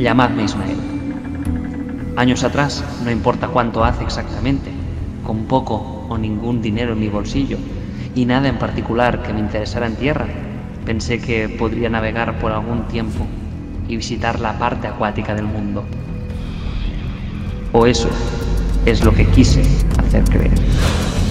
Llamadme Ismael. Años atrás, no importa cuánto hace exactamente, con poco o ningún dinero en mi bolsillo y nada en particular que me interesara en tierra, pensé que podría navegar por algún tiempo y visitar la parte acuática del mundo. O eso es lo que quise hacer creer.